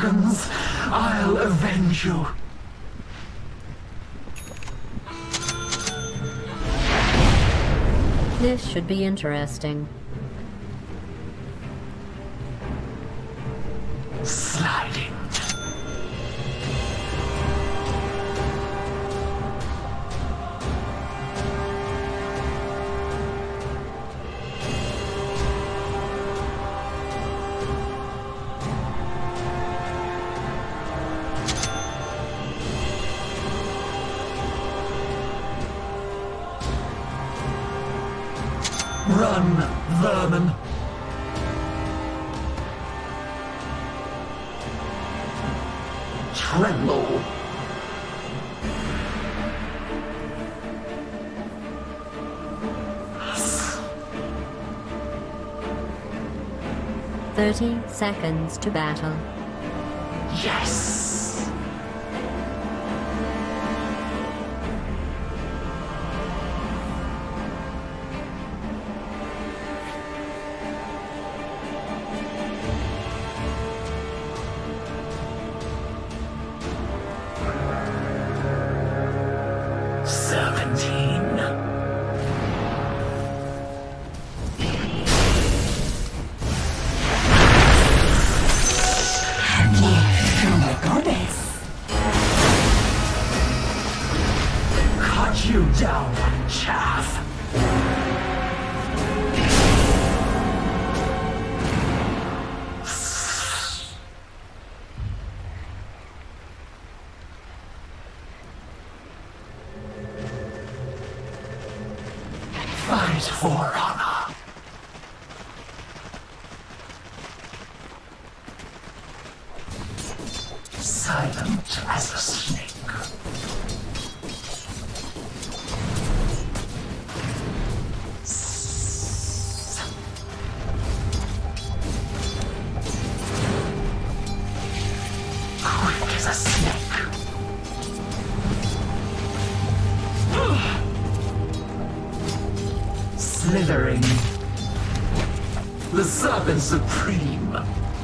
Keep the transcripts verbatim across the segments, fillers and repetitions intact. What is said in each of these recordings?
Gorgons, I'll avenge you. This should be interesting. Sliding. Run, vermin! Tremble! Thirty seconds to battle. Yes! Seventeen. Cut you down, chaff. Fight for honor. Silent as a snake. Quick as a snake. Slithering. The Serpent Supreme.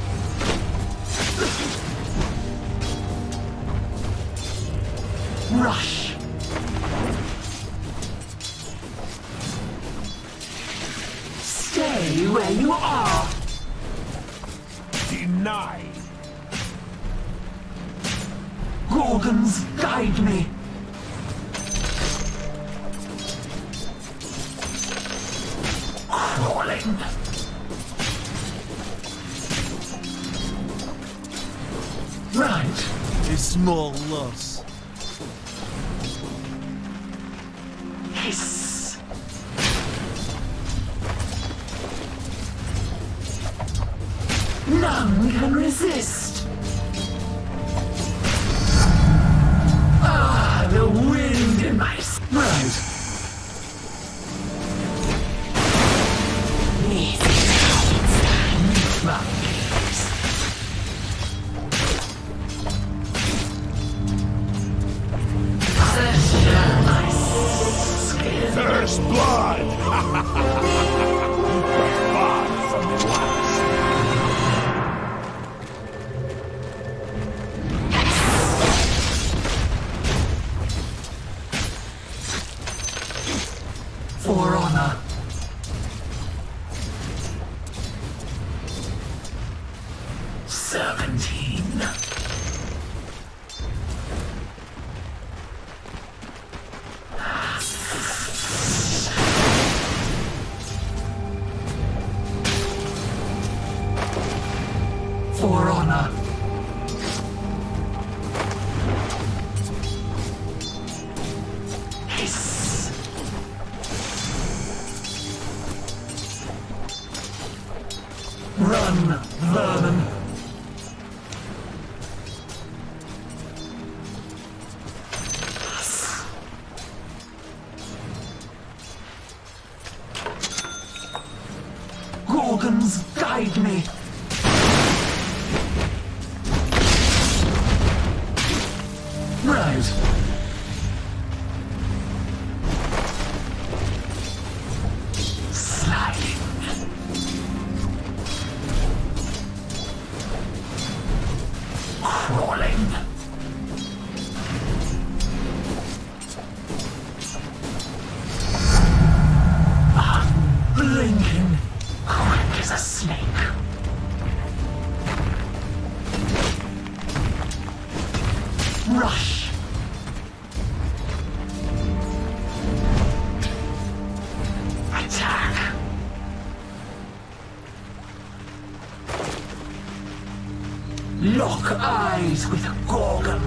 Rush. Stay where you are. Denied. Gorgons, guide me. Crawling. Right. A small loss. Hiss. None can resist. Ah, the wind in my right. First blood! Far from the lights. For honor. Seventeen. For honor. Hiss. Run, vermin. Gorgons, guide me. Right. Sliding. Lock eyes with Gorgon.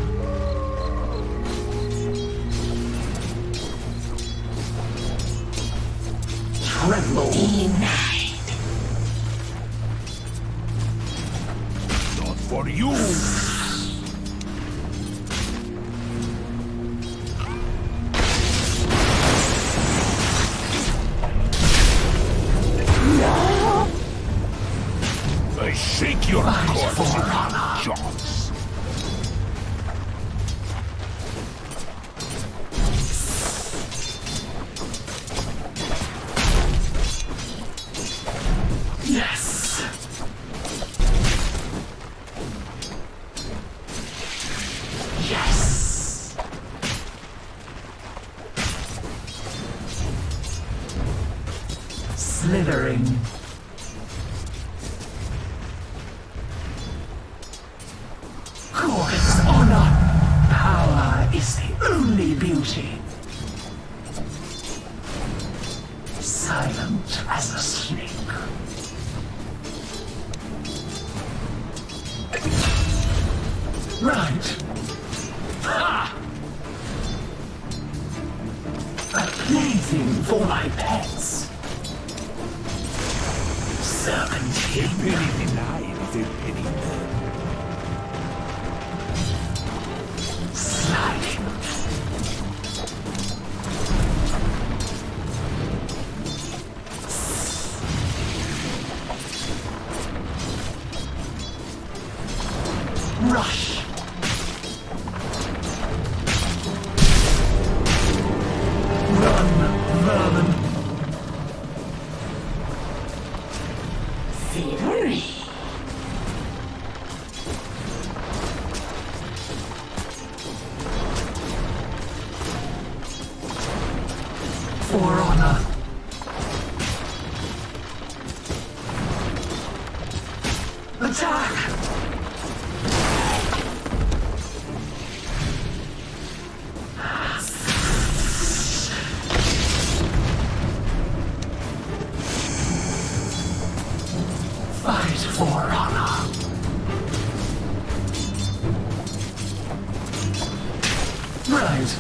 Tremble. Denied. Not for you. I shake your corpse in my jaws. Yes. Yes. Slithering. Gorgon's honor. Power is the only beauty. Silent as a snake. Right. Ha! A plaything for my pets. Serpentine. A penny denied is a penny earned. Sliding. Rush. Run, vermin. Thievery. For honor. Attack! Fight for honor. Right.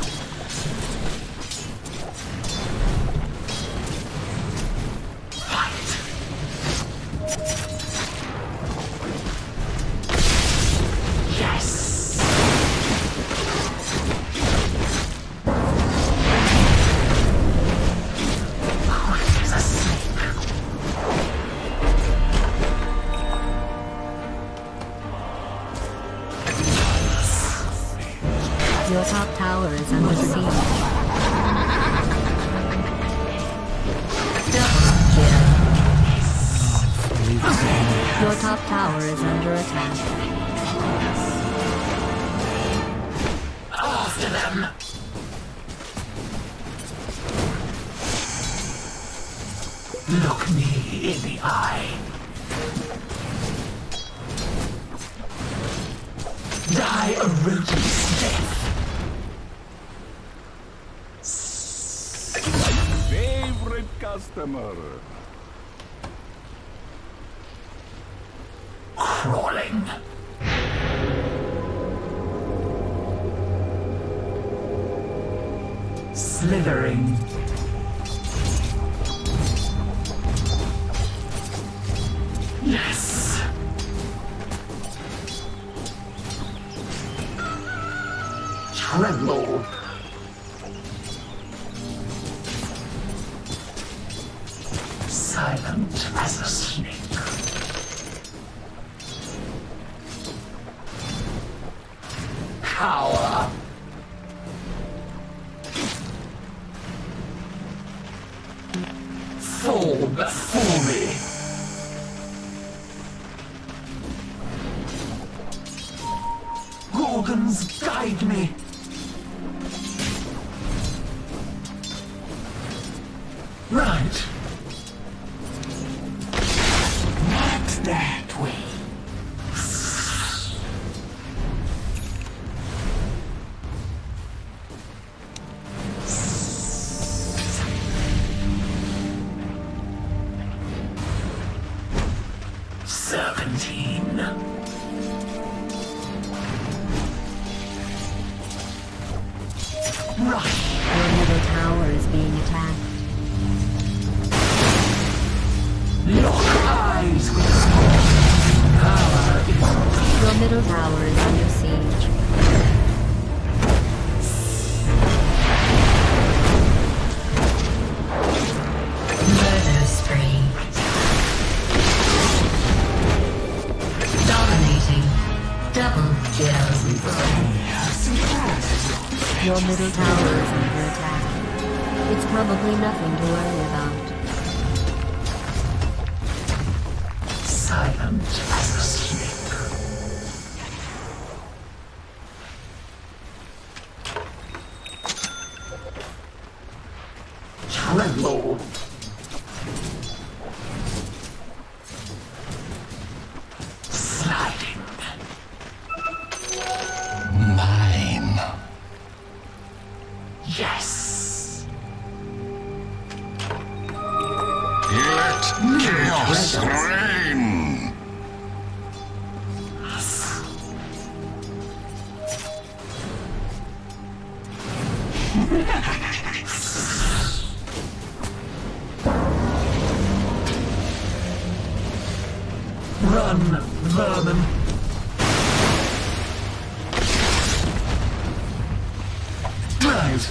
Your top tower is under siege. Your top tower is under attack. After them! Look me in the eye. Die a rodent's death. Favorite customer. Crawling. Slithering. Yes. Tremble. Silent as a snake. Cower. Fall before me. Gorgons, guide me. Right. Not that way. Serpentine. Your middle tower is being attacked. Lock eyes with smoke. Power is Your middle tower is under siege. Murder spree. Dominating. Double kills. Your middle tower is under attack. It's probably nothing to worry about. silent as a snake. Tremble. Sliding. Mine. Yes. Let chaos reign. Run, vermin. Right.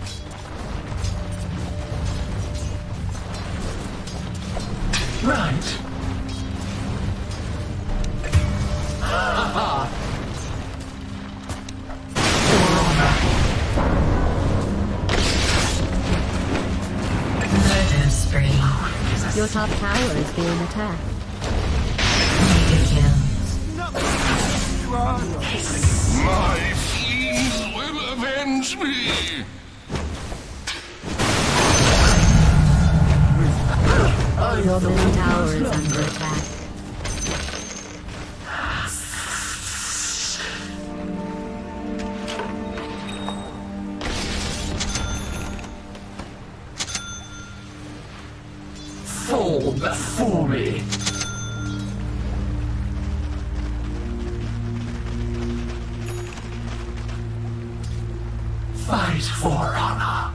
Right. Ha ha. Murder spree. Your top tower is being attacked. Mega kills. My fiends will avenge me. Your middle tower is under attack. Fall before me. Fight for honor.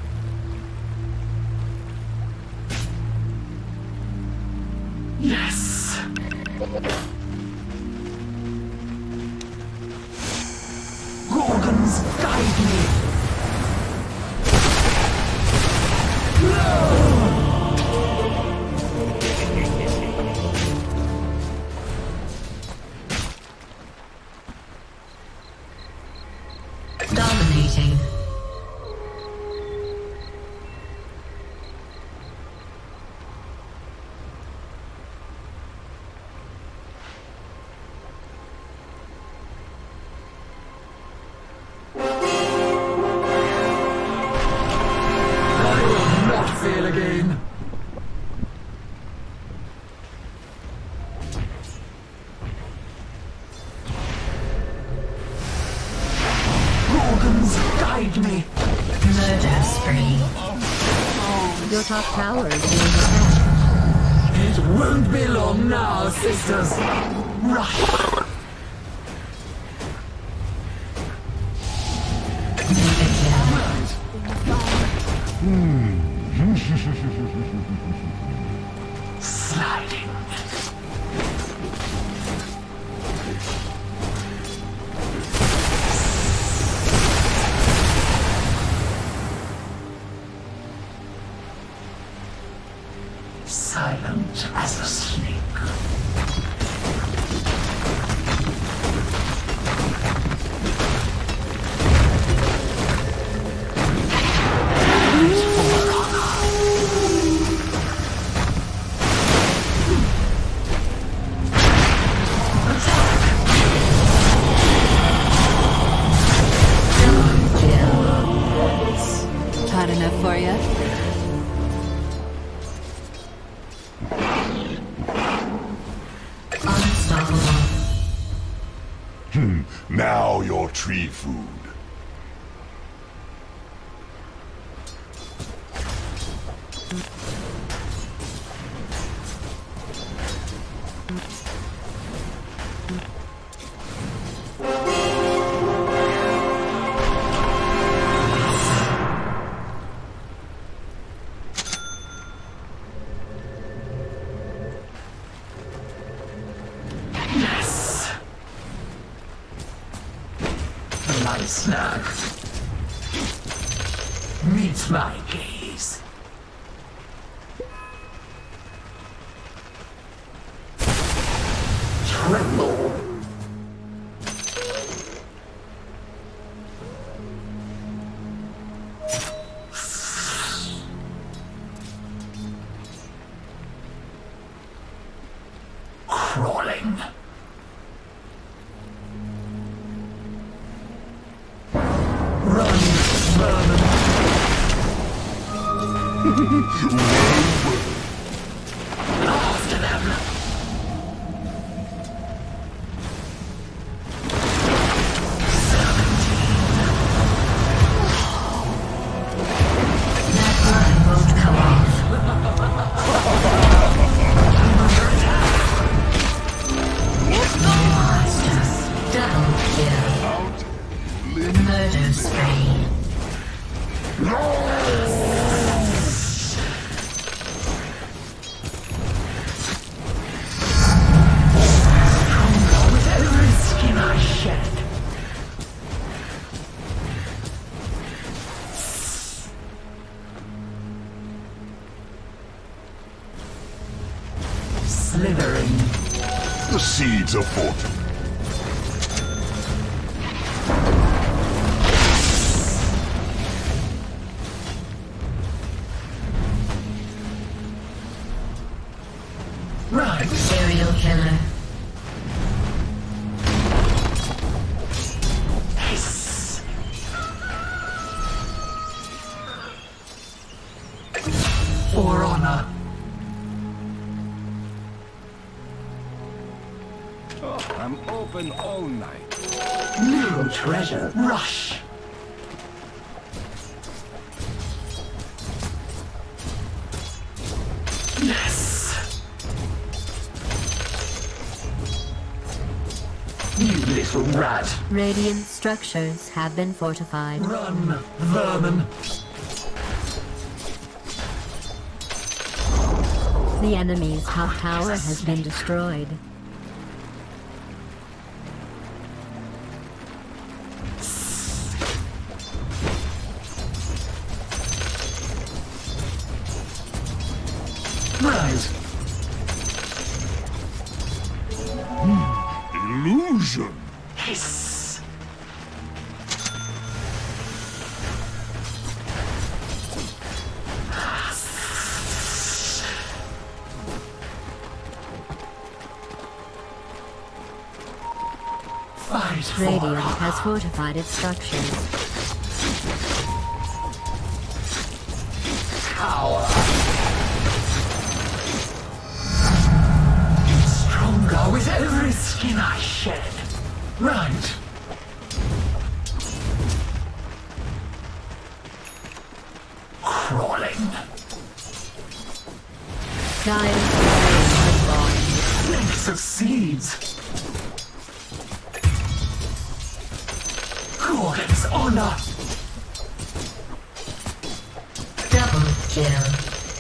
Yes. Gorgons, guide me. Dominating. I will not fail again. Gorgons, guide me. Murder spree. Your top tower is being attacked. It won't be long now, sisters. Rush. Mega kill. Sliding. Silent as a snake. Hot enough for you? Unstoppable. Now you're tree food. snack. Meet my gaze. Tremble. Crawling. Run, vermin. After them. That line won't come off. Monsters. Double kill. Murder spree. With every skin I shed. Slithering. The seeds of fortune. Right. Serial killer. Hiss. For honor. Oh, I'm open all night. New treasure. Rush. Yes. You little rat. Radiant structures have been fortified. Run, vermin. The enemy's top tower has been destroyed. Right. Illusion. Hiss. Fight for Radiant honor. has fortified its structures. Power. Stronger with every skin I shed. Right. Crawling. Giant has born. Snakes of seeds. Gorgon's honor. Double kill.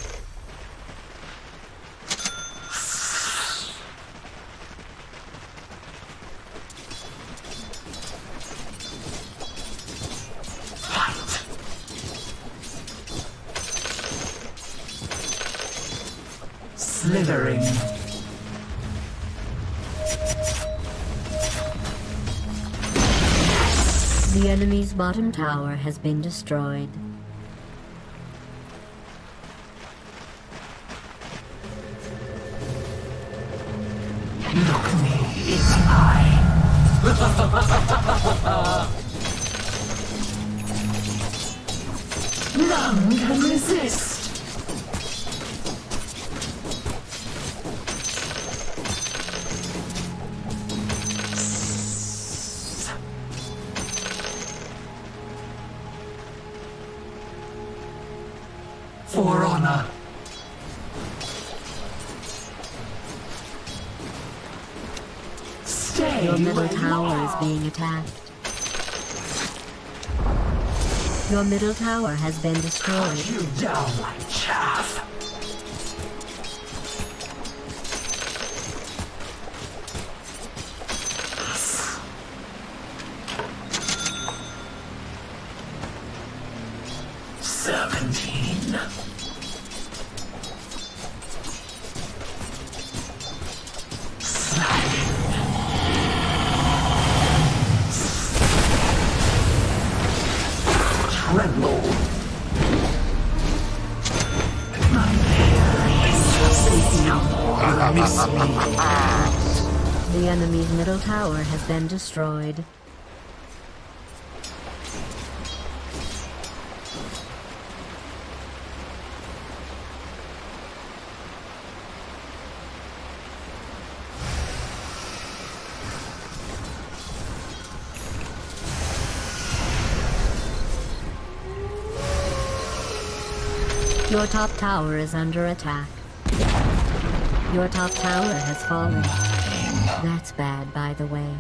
Fight. Slithering. The enemy's bottom tower has been destroyed. Look me in the eye. None can resist. For honor. Stay. Your middle where you tower is are. being attacked. Your middle tower has been destroyed. You down like chaff. Serpentine. Sliding. Tremble. My hair is no more misleading. The enemy's middle tower has been destroyed. Your top tower is under attack. Your top tower has fallen. That's bad, by the way.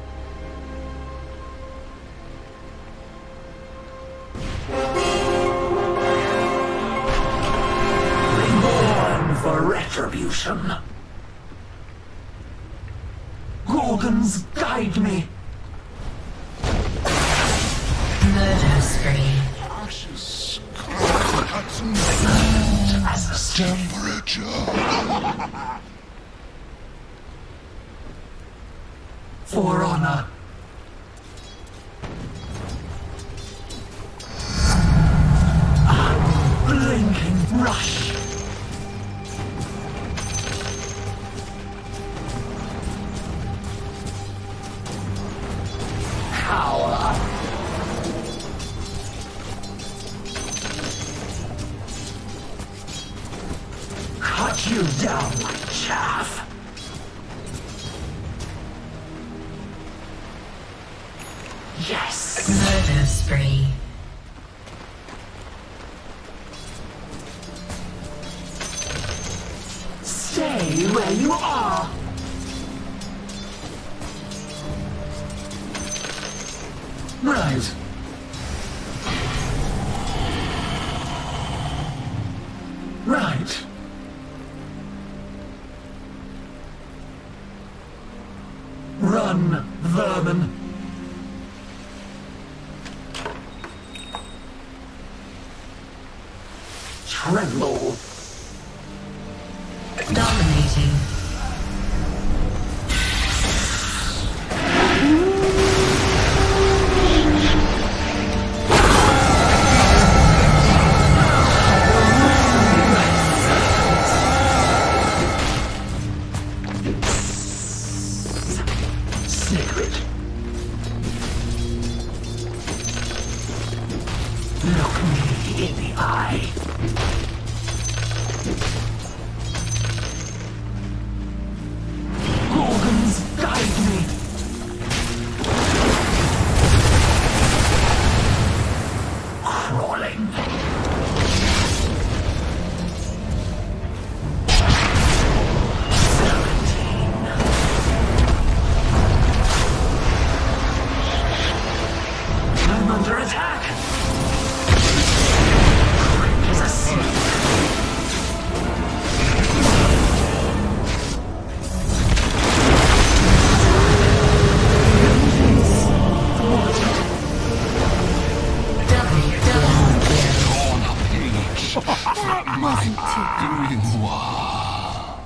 Reborn for retribution. Gorgons, guide me. Murder spree. Ashes. As a stone. Temperature. For honor. A blinking rush. Power. Cut you down like chaff. Yes. Murder spree. Stay where you are. Right. Right. Run, vermin. Tremble. Dominating. Sacred. Look me in the eye. Gorgons, guide me. Crawling. Serpentine. I'm under attack. Quick as a snake. Double, double kill. On a page. That wasn't too Grimoire.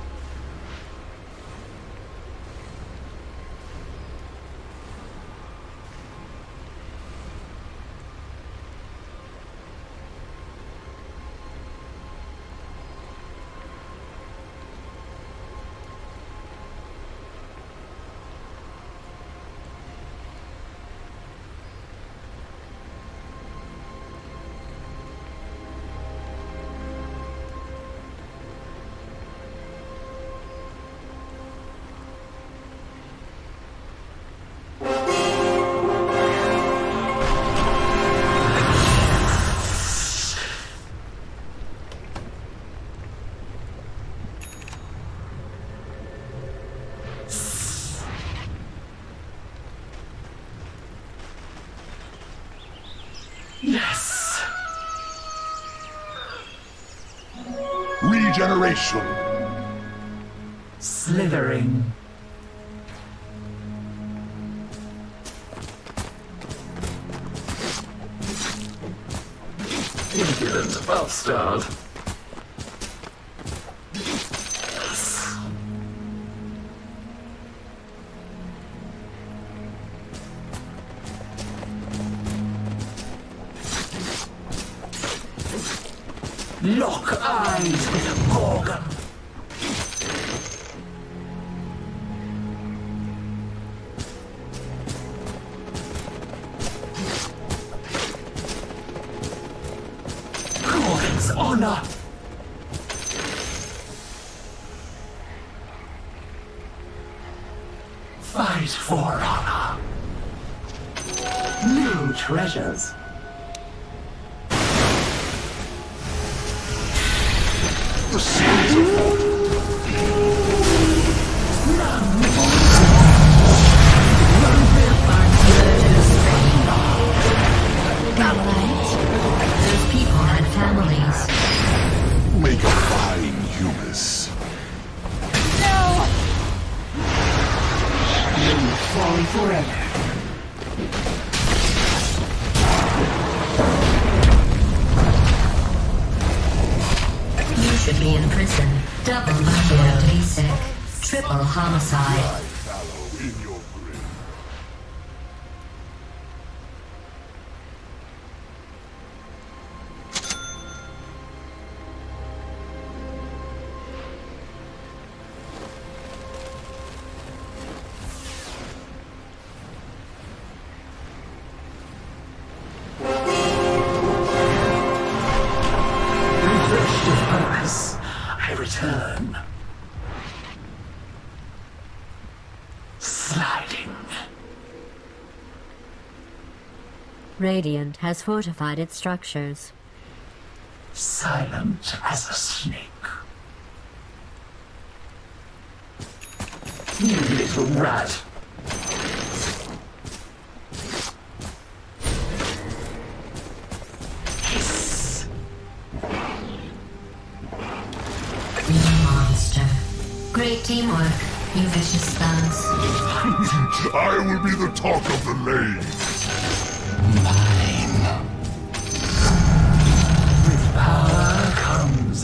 Yes. Regeneration. Slithering. Impudent bastard. Lock eyes with a Gorgon. Gorgon's honor. Fight for honor. New treasures. The seas of water. Those people had families. Make a fine humus. You fall forever. You should be in prison. Double murder, basic. Triple homicide. Fallow in your grave. Refreshed with purpose, I return. Sliding. Radiant has fortified its structures. Silent as a snake. You little rat. Hiss. You monster. Great teamwork, you vicious thugs. I will be the talk of the lane. Mine. With power comes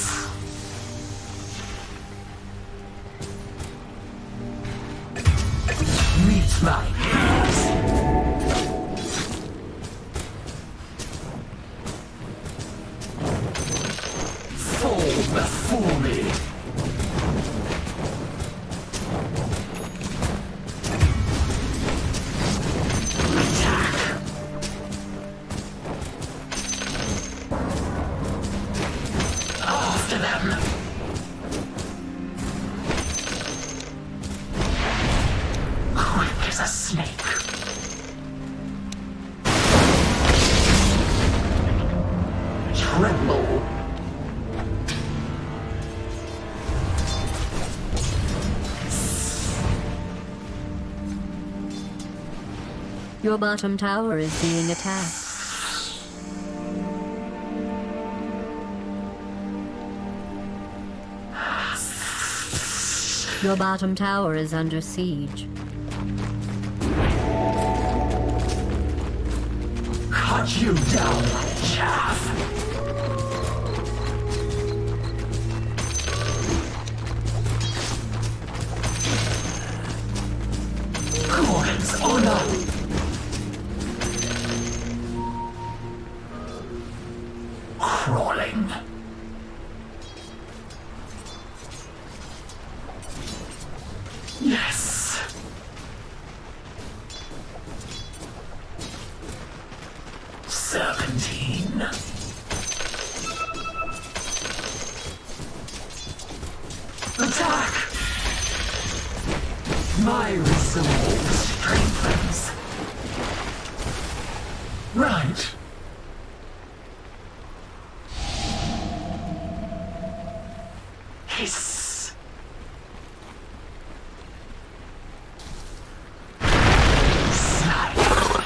meet my gaze. Fall before me. Attack. After them. Quick as a snake. Tremble. Your bottom tower is being attacked. Your bottom tower is under siege. Cut you down like chaff. Gorgon's honor. Crawling. Yes. Serpentine. Attack! My resolve strengthens. Right. Hiss. Slide.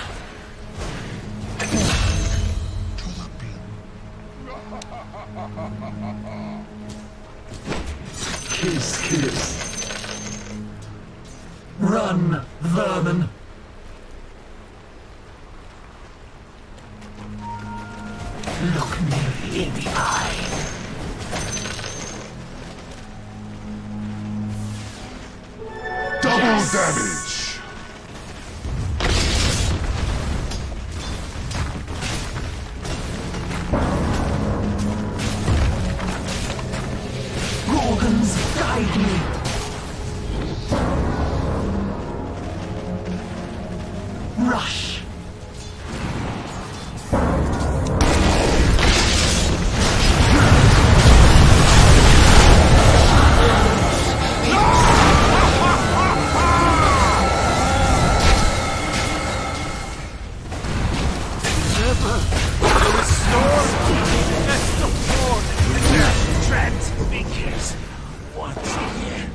Kiss, kiss. Run, vermin. Look me in the eye. Double Yes. damage. Gorgons, guide me. Rush. Transfigures once again.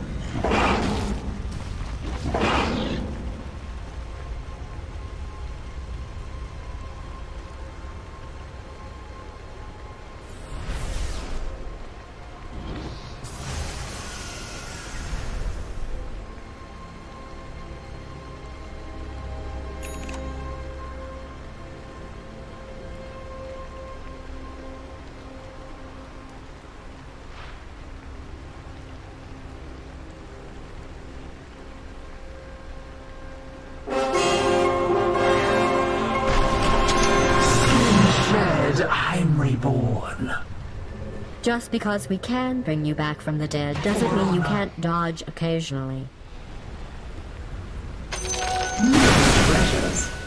I'm reborn. Just because we can bring you back from the dead doesn't mean you can't dodge occasionally. Treasures.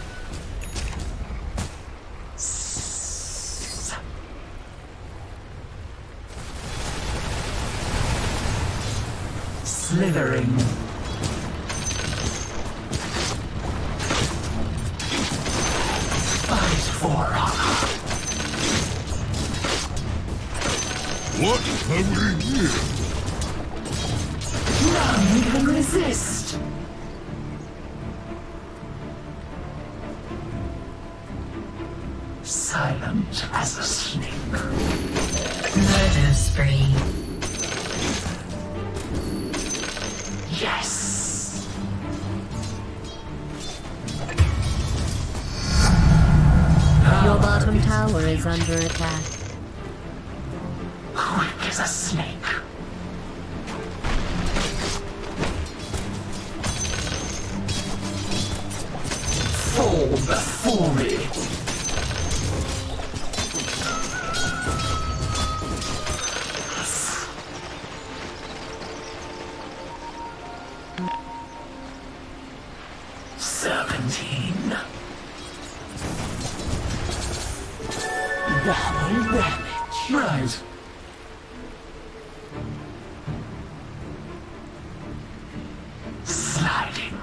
Slithering. Fight for honor. What have we here? None can resist. Silent as a snake. Murder spree. Yes. Your bottom tower is under attack. Quick as a snake. Fall before me. Serpentine. Double damage. Right. Sliding.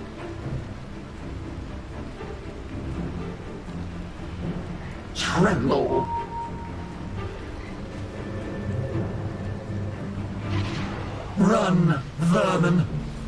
Tremble. Run, vermin.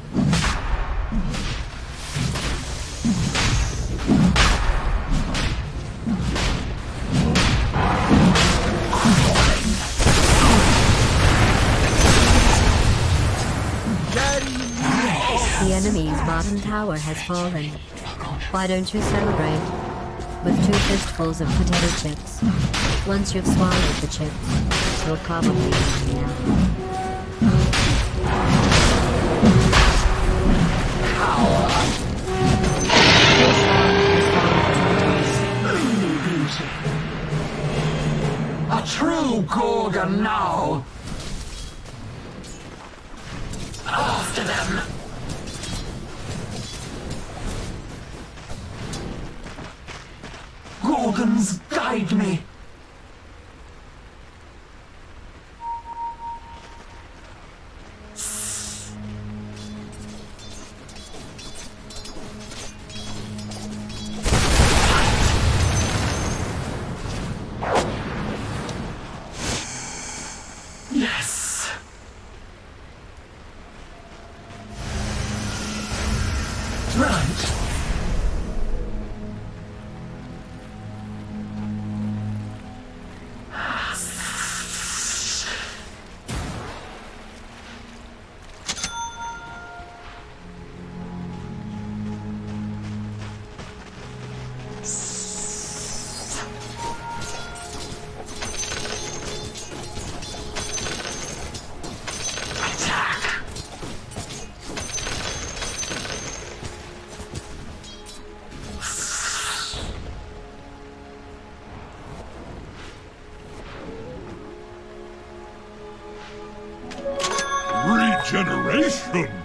The enemy's bottom tower has fallen. Why don't you celebrate with two fistfuls of potato chips? Once you've swallowed the chips, you'll probably be out. A true Gorgon now! After them! Gorgons, guide me! Yes! Right! Regeneration!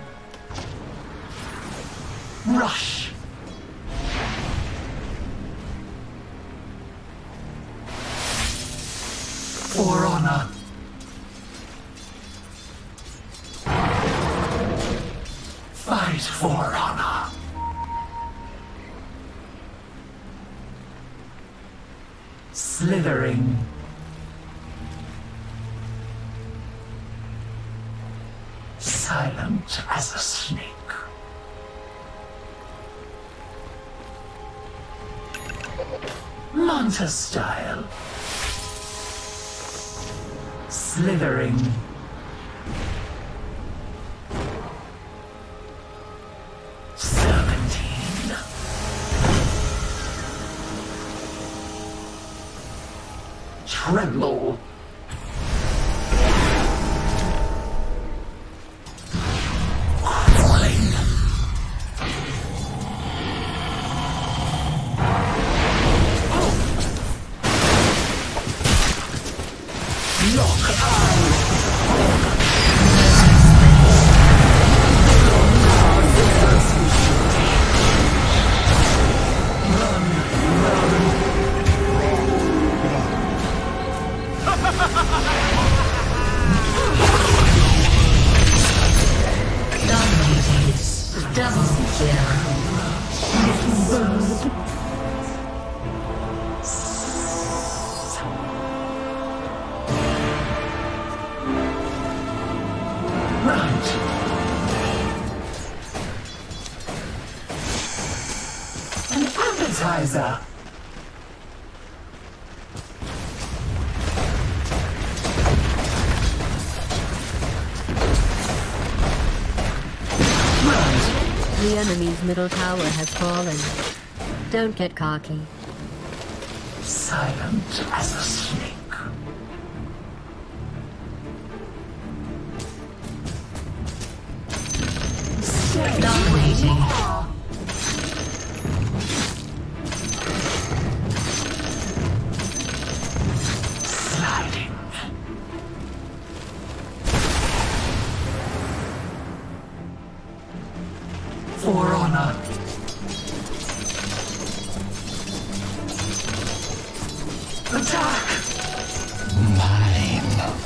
Rush! For honor. Fight for honor. Slithering. Silent as a snake. Manta style. Slithering. Serpentine. Tremble. Crawling. Lock eye. Dominated. Double kill. Right. An appetizer. The enemy's middle tower has fallen. Don't get cocky. Silent as a snake. Dominating. Sliding. For honor. Attack! Mine.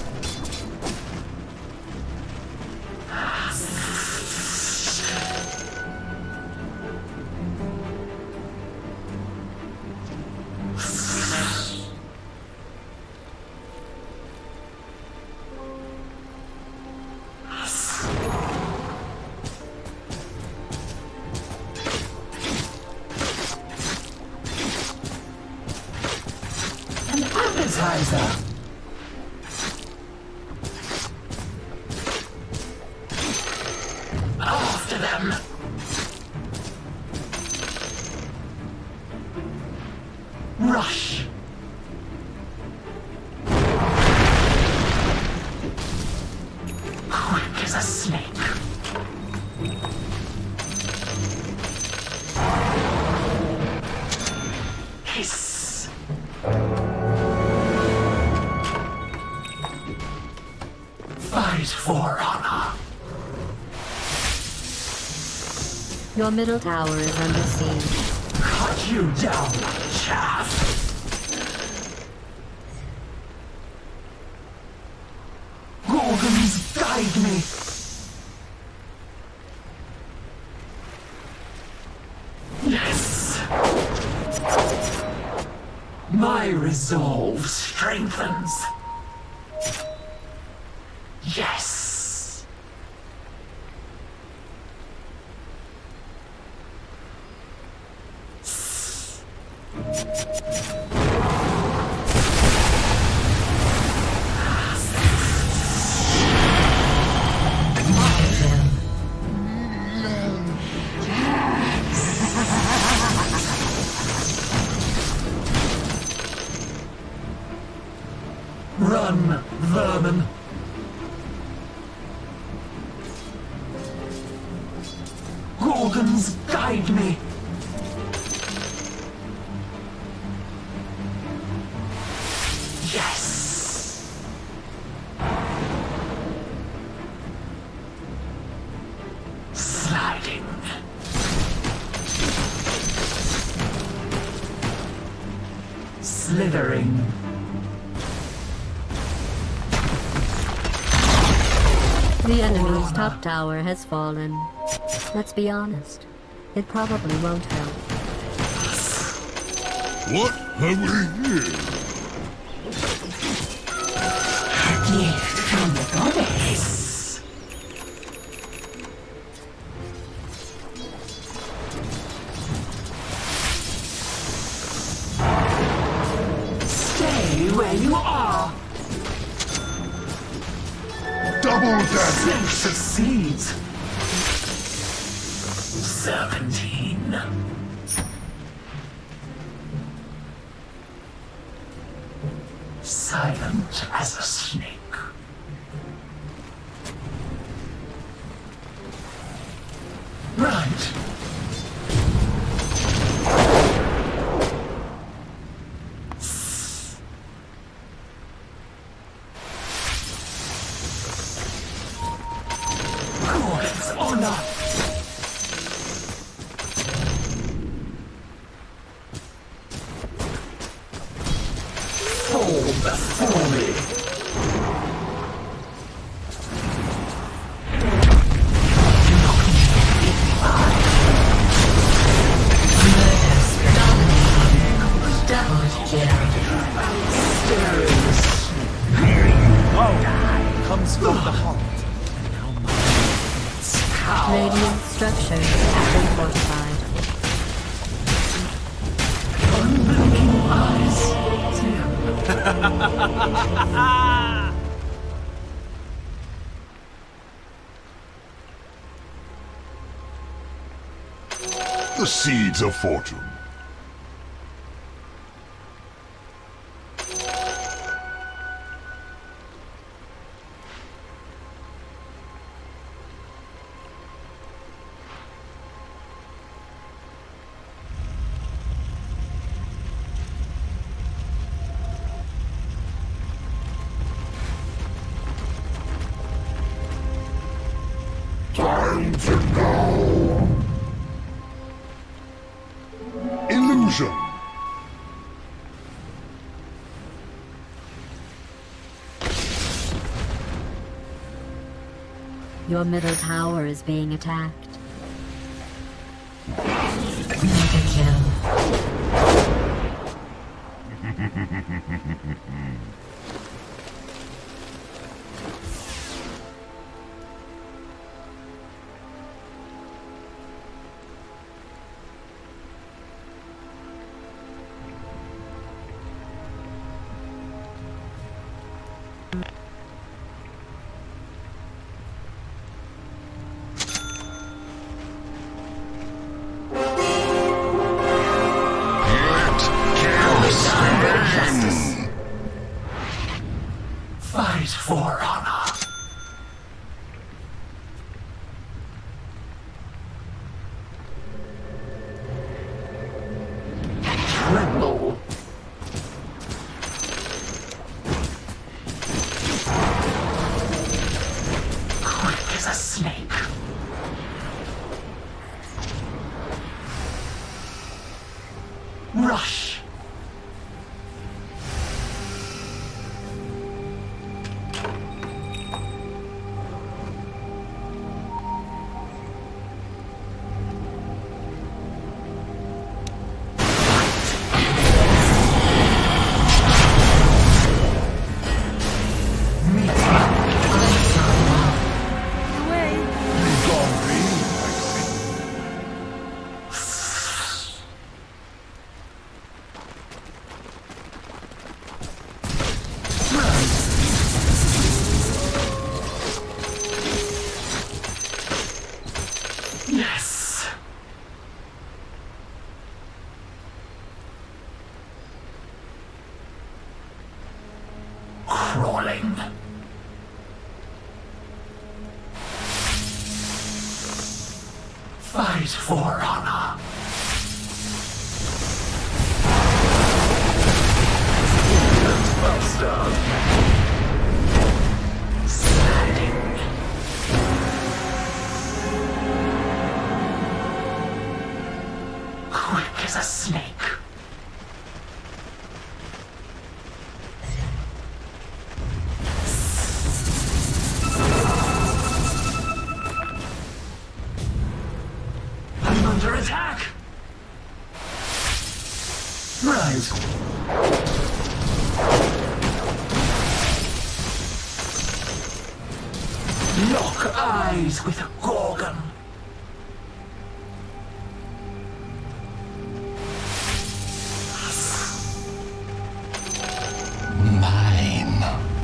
An appetizer. After them. Rush. Quick as a snake. Hiss. Fight for honor. Your middle tower is under siege. Cut you down like chaff. Gorgons, guide me. Yes. My resolve strengthens. Yes. Run, vermin. Gorgons, guide me. Yes. The enemy's top tower has fallen. Let's be honest. It probably won't help. What have we here? A gift from the goddess. Stay where you are. Double damage! Snake succeeds. Seventeen. Silent as a snake. Right. God's honor. Fall before me. Double kill. Comes from the heart. Radiant structures have been fortified. Unblinking eyes. The seeds of fortune. Time to go! Illusion! Your middle tower is being attacked. Mega kill. Fight for honor. Tremble. Quick as a snake. Rush. Yes. Crawling. Fight for honor. Buster. Sliding. Quick as a snake. Rise! Lock eyes with Gorgon. Mine.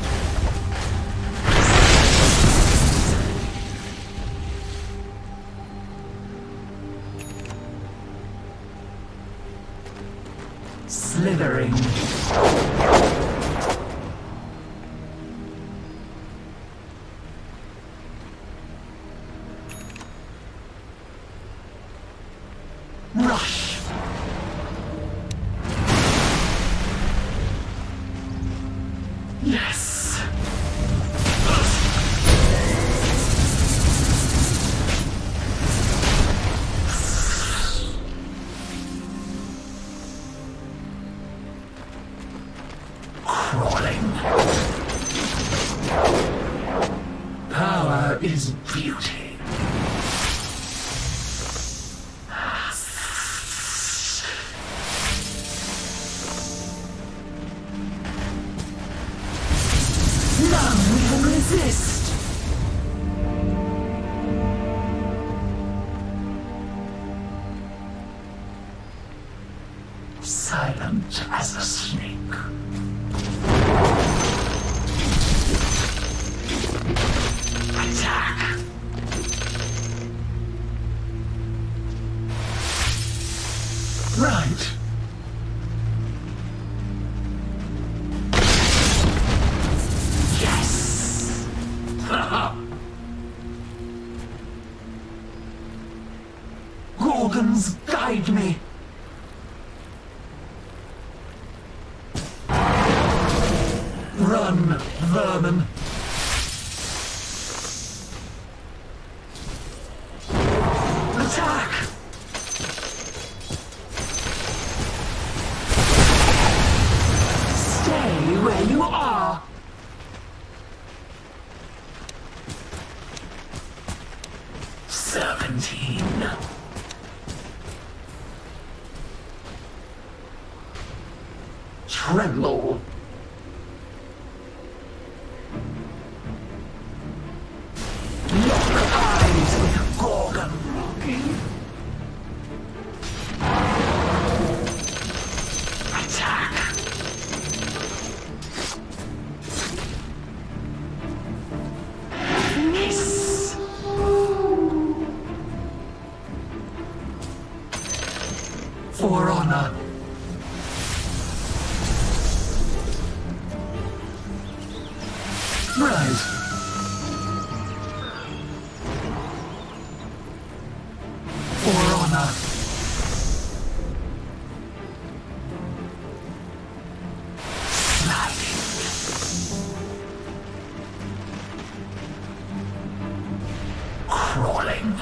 Slithering. Rush. Yes. Crawling. Power is beauty. None can resist. Silent as a snake. Attack. Right. Yes. Gorgons, guide me. Run, vermin. Attack! Stay where you are. Serpentine. Tremble. Lock eyes with Gorgon. Attack. Miss. For honor. Rise. For honor. Sliding. Crawling.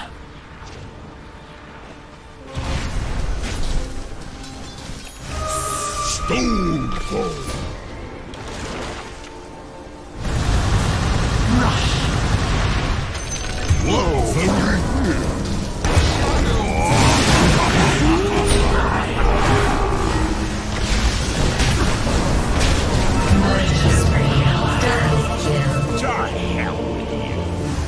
Stone cold. Rush. Whoa, very good. Murder spree. Double kill. To hell with you.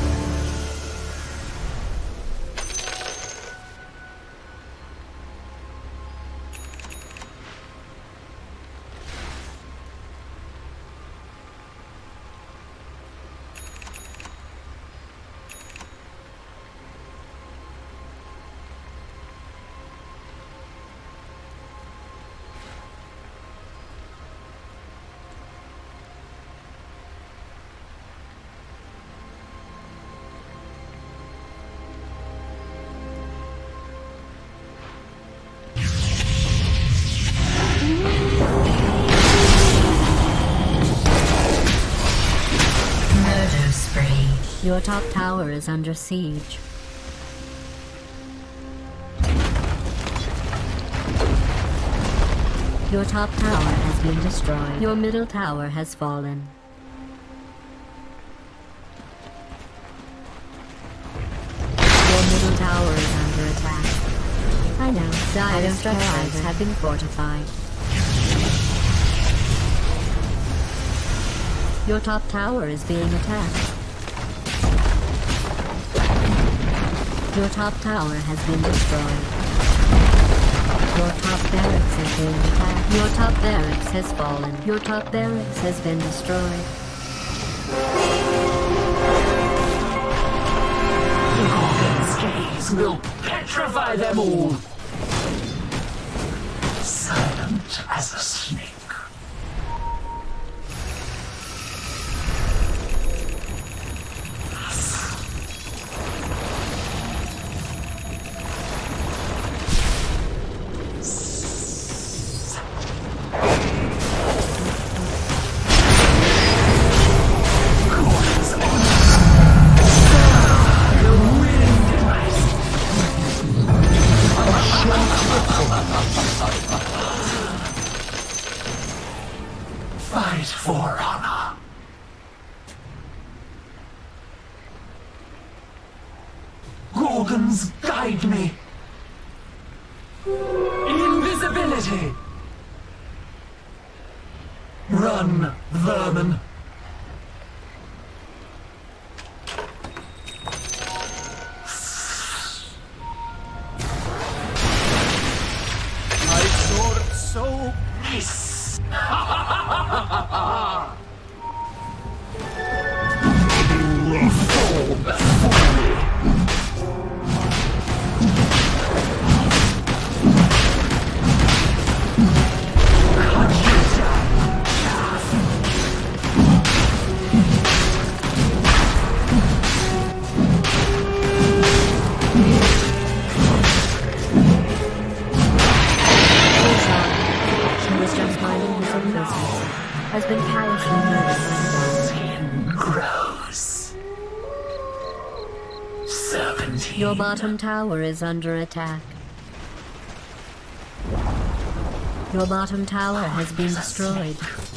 Murder spree. Your top tower is under siege. Your top tower has been destroyed. Your middle tower has fallen. Your middle tower is under attack. I know. Dire structures have been fortified. Your top tower is being attacked. Your top tower has been destroyed. Your top barracks is being attacked. Your top barracks has fallen. Your top barracks has been destroyed. Gorgon's gaze will petrify them all. Silent as a snake. Fight for honor. Gorgons, guide me. Invisibility. Run, vermin. My sword so Nice. Fall before me. Cut you down, chaff. She was just minding his own business. Has been callously murdered. Skin grows. Seventeen. Your bottom tower is under attack. Your bottom tower has been destroyed.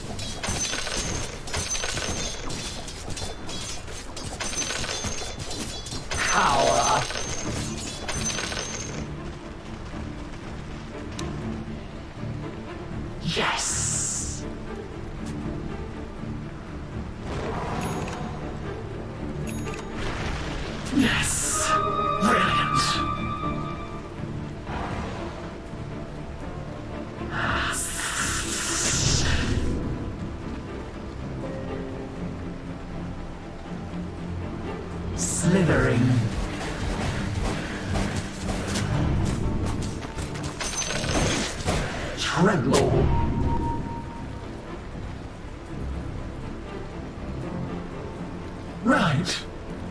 Power. Yes. Yes. Brilliant. Slithering. Tremble. Right.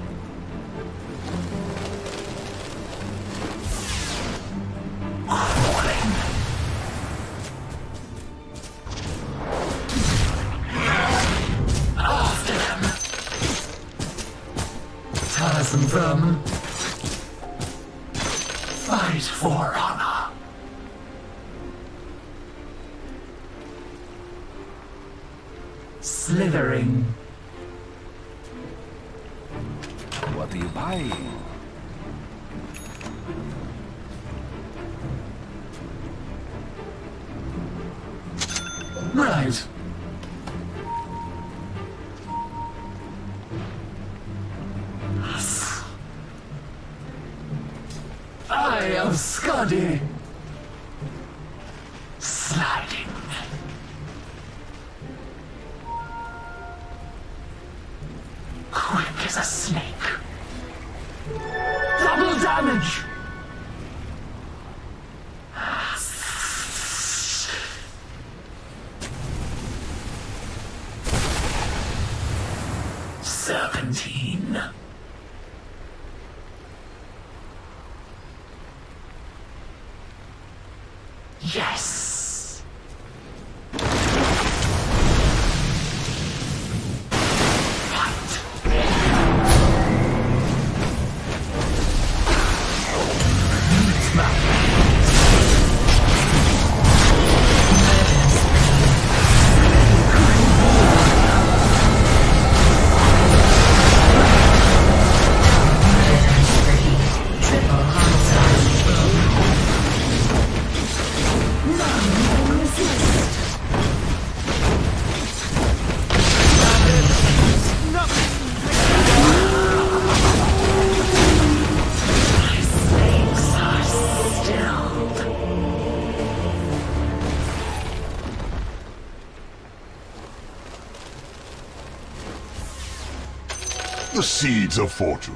Crawling. After them. Tiresome vermin. Fight for honor. Slithering. What are you buying? Right. I am Scuddy. Sliding. Quick as a snake. Double damage. Serpentine. Yes. Right. The seeds of fortune.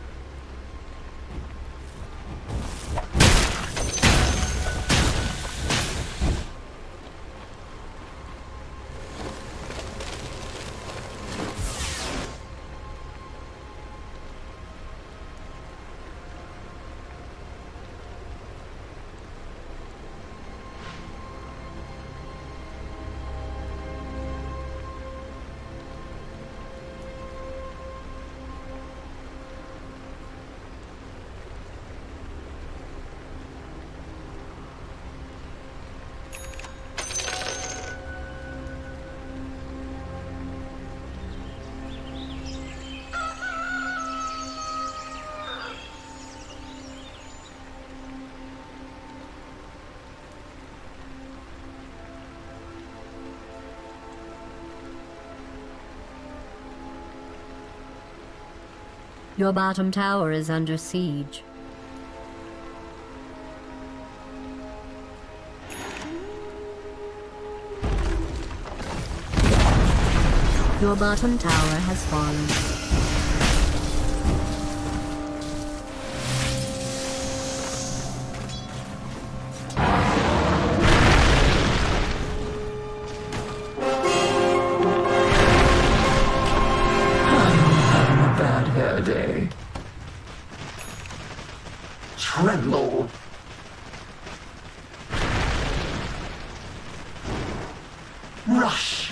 Your bottom tower is under siege. Your bottom tower has fallen. Day. Tremble. Rush.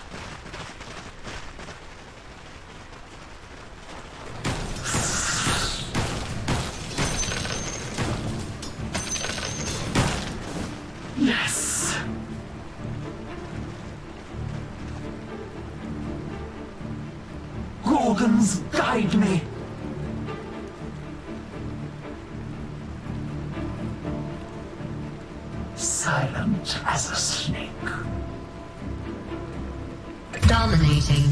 Yes. Gorgons, guide me. Silent as a snake. Dominating.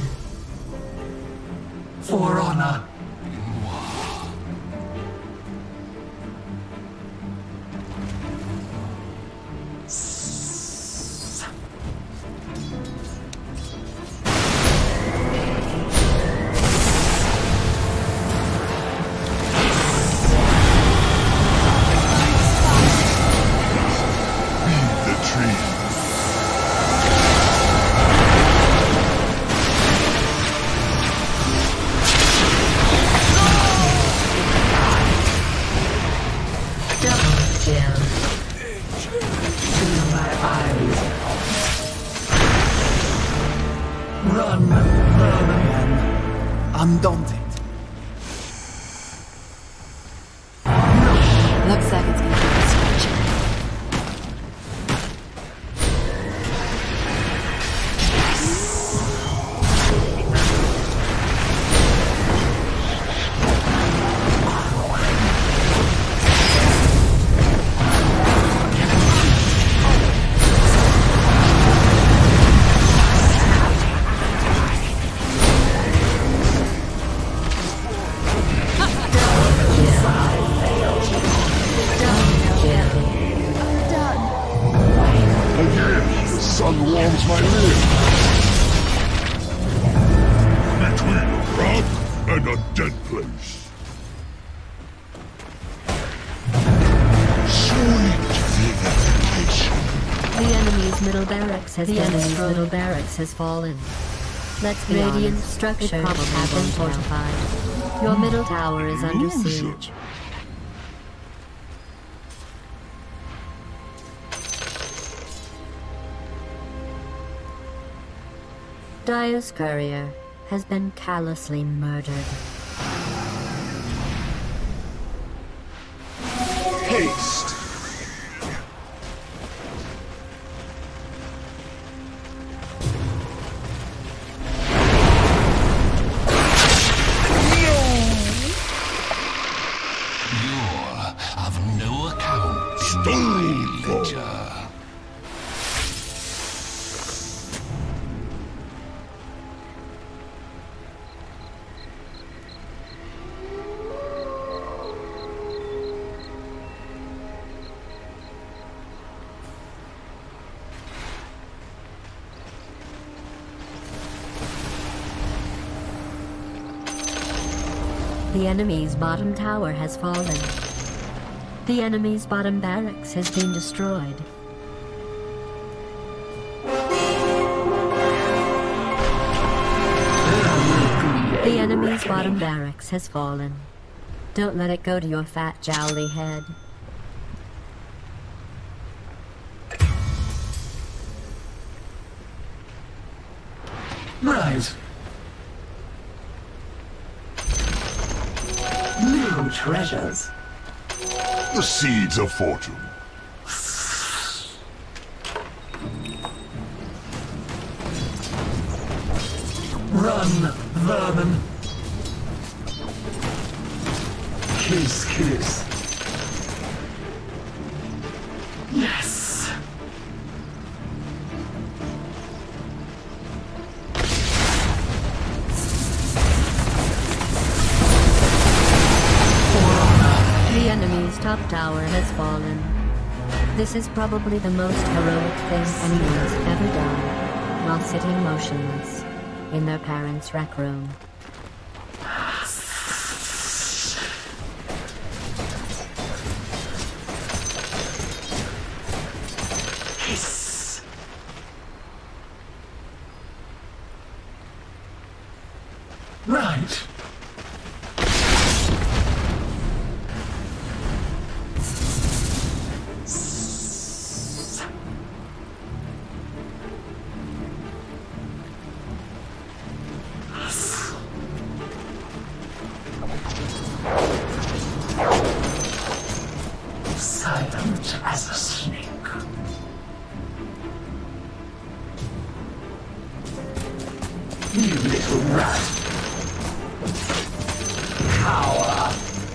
For honor. Run, Birmingham. Undaunted. Looks like it's gonna be a stretch. Sun warms my limbs. Between a rock and a dead place. Sweet vivification. The enemy's middle barracks has the enemy's middle barracks has fallen. Let's be Radiant honest, structures have been fortified. Your middle tower is under siege. Dire's courier has been callously murdered. Haste. You're of no account in my ledger. The enemy's bottom tower has fallen. The enemy's bottom barracks has been destroyed. The enemy's bottom barracks has fallen. Don't let it go to your fat, jowly head. Right. New treasures. The seeds of fortune. Run, vermin. Kiss, kiss. Yes. The enemy's top tower has fallen. This is probably the most heroic thing anyone's ever done, while sitting motionless in their parents' rec room. Kiss. Right. Silent as a snake. You little rat. Cower.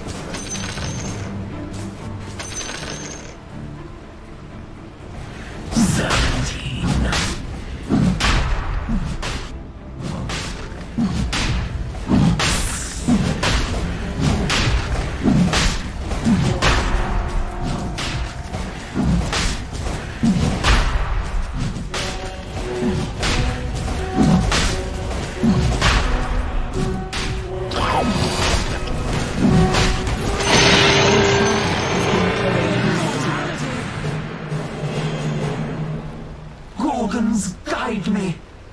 Seventeen. Gorgons, guide me!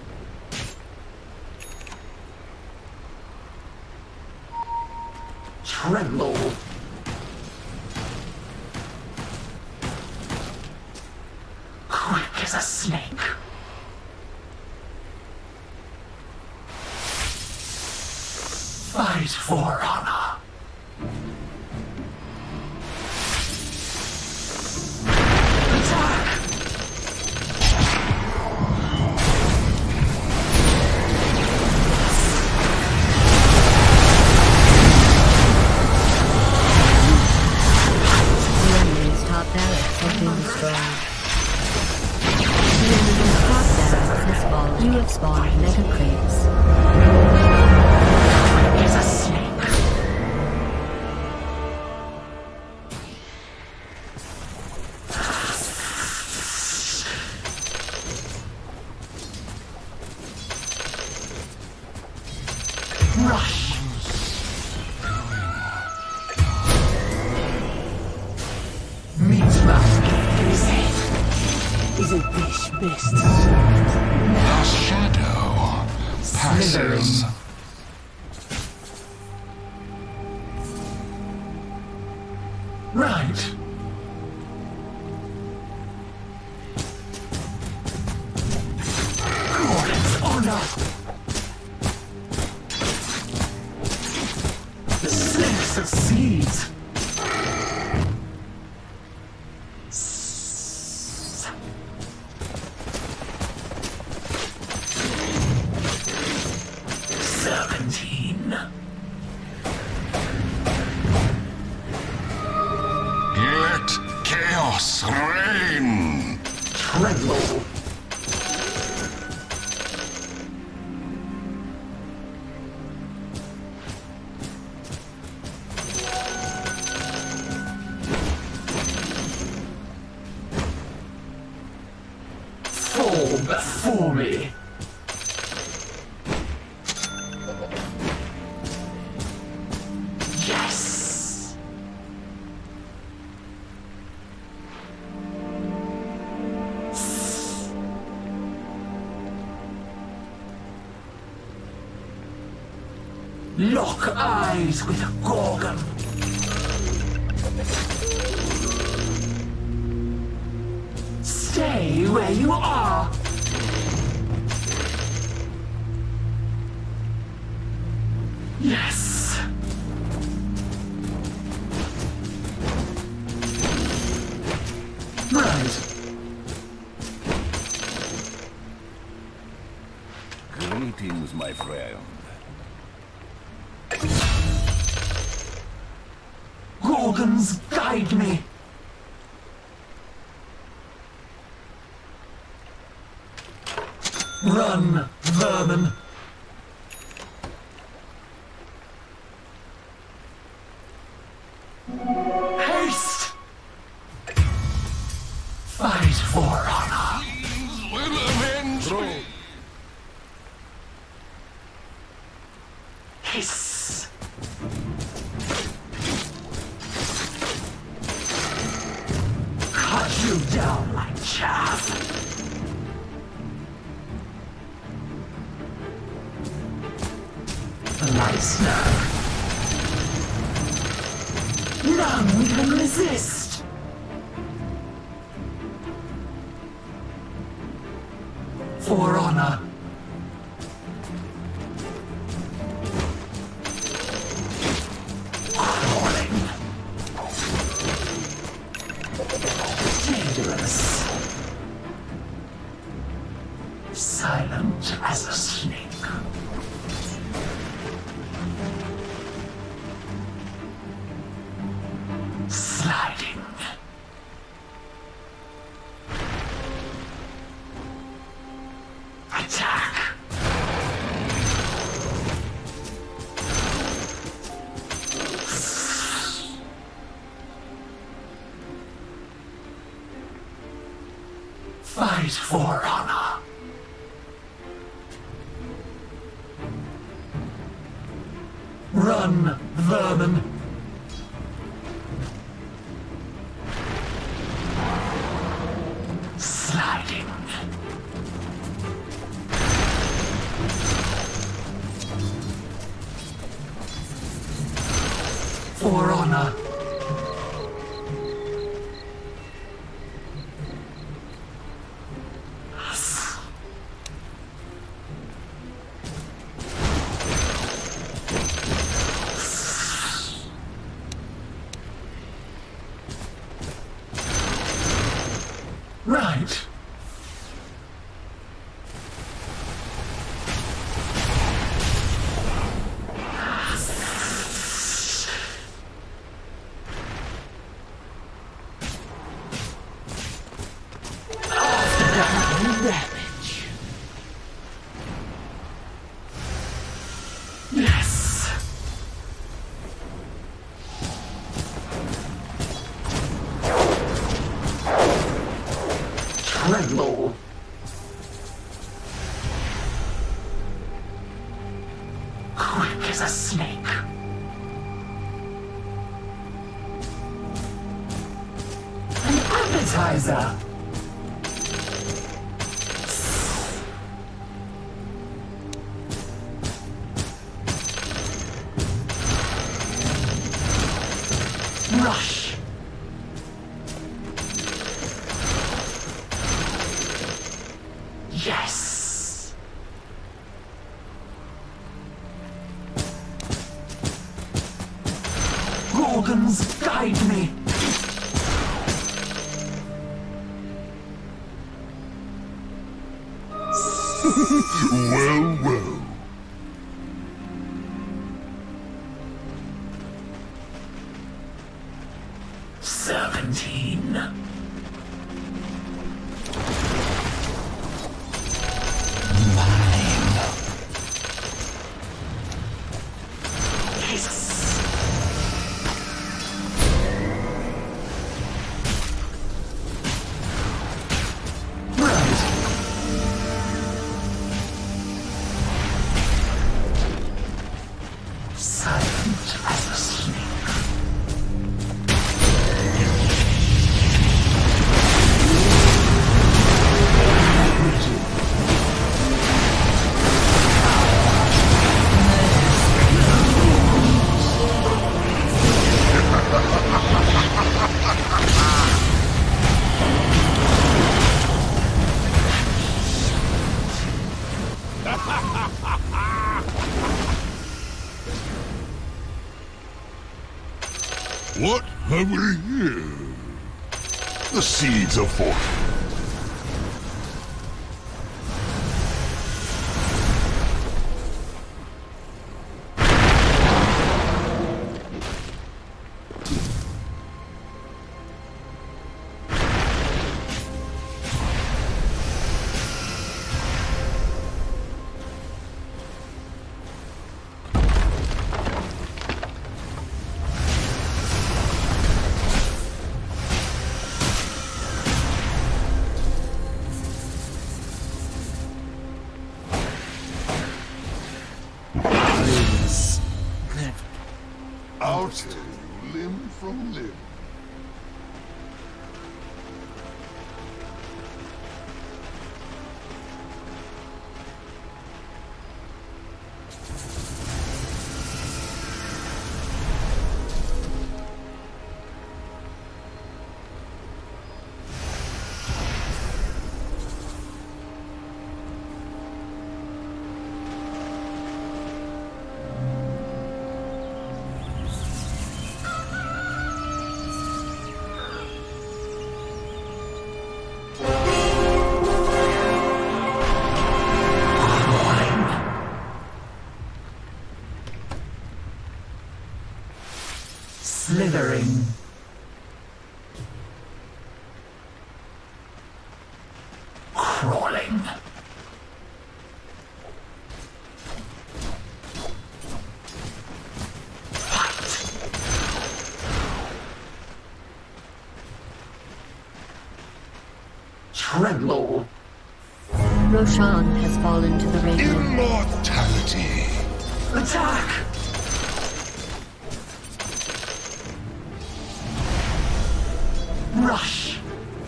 Tremble! Quick as a snake! Fight for honor! Attack! You have spawned mega creeps. Is a snake. Rush. Meet my gaze. Isn't this best? The shadow passes. Right. Gorgon's honor. The snake succeeds. Seventeen. Let chaos reign. Tremble. Fall before me. Lock eyes with Gorgon. Stay where you are. Yes. Right. Greetings, my friend. Gorgons, guide me. Run, vermin. Haste! Fight for honor. These will avenge me. Hiss. Cut you down like chaff. Leisner. None can resist. For honor. Crawling. Dangerous. Silent as a snake. Sliding. Attack. Fight for honor. Run, vermin. Sliding. For honor. Right. Damage. Yes. Tremble. Quick as a snake. An appetizer. Rush. Yes. Gorgons, guide me. Well, well. Seventeen. Mine. Hiss. What have we here? The seeds of fortune. I'll tell you limb from limb. Slithering. Crawling. Fight. Tremble. Roshan has fallen to the Radiant. Immortality. Attack. Rush.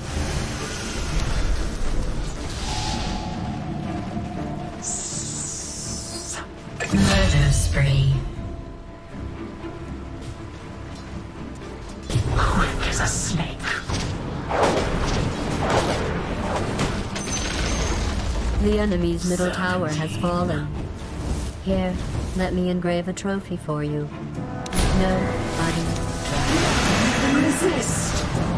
Murder spree. Quick as a snake. The enemy's middle tower has fallen. Here, let me engrave a trophy for you. No, buddy. Resist.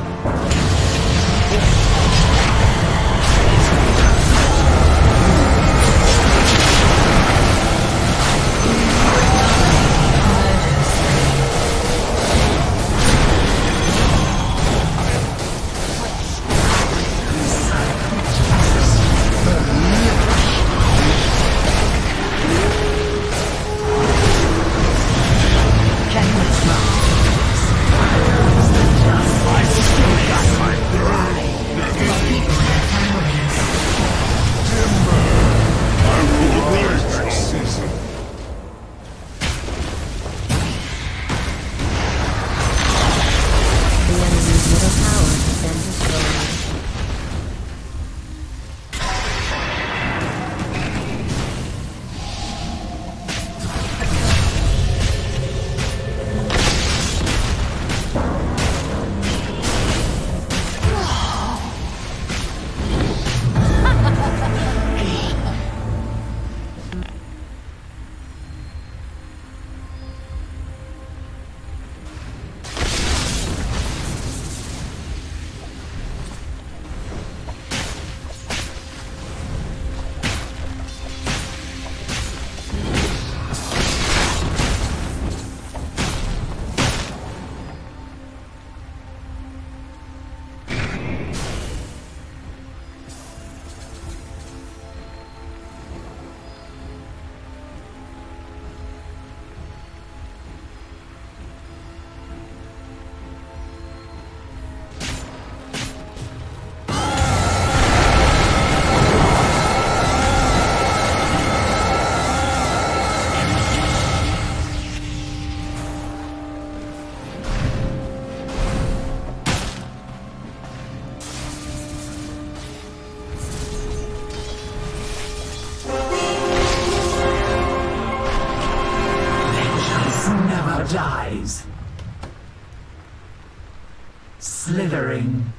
Dies. Slithering.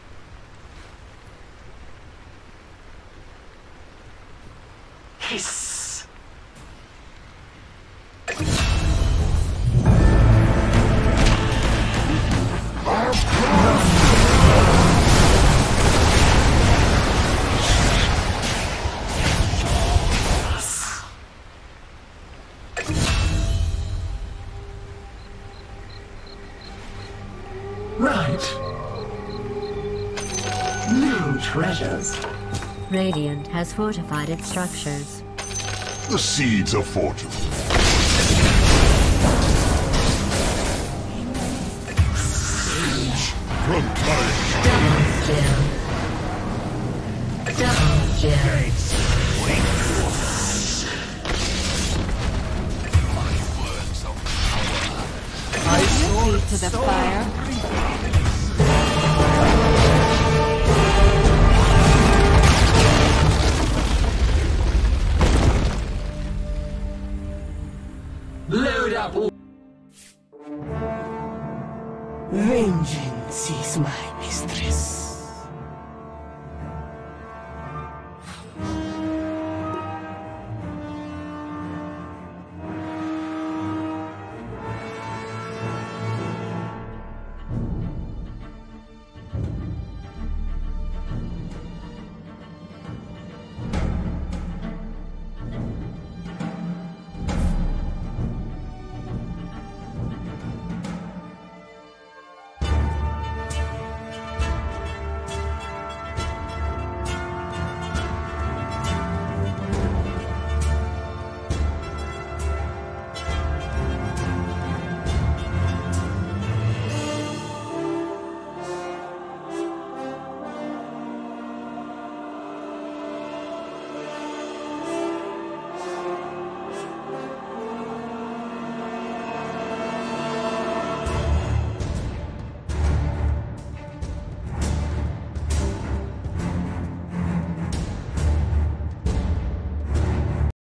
Hiss. Right. New treasures. Radiant has fortified its structures. The seeds of fortune. From time. Double kill. Double kill. Feet to the fire. Load up all. Vengeance is my mistress.